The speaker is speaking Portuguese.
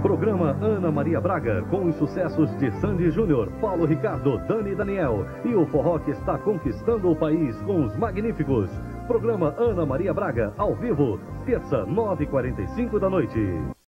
Programa Ana Maria Braga, com os sucessos de Sandy Júnior, Paulo Ricardo, Dani Daniel e o forró que está conquistando o país com os magníficos. Programa Ana Maria Braga, ao vivo, terça, 9h45 da noite.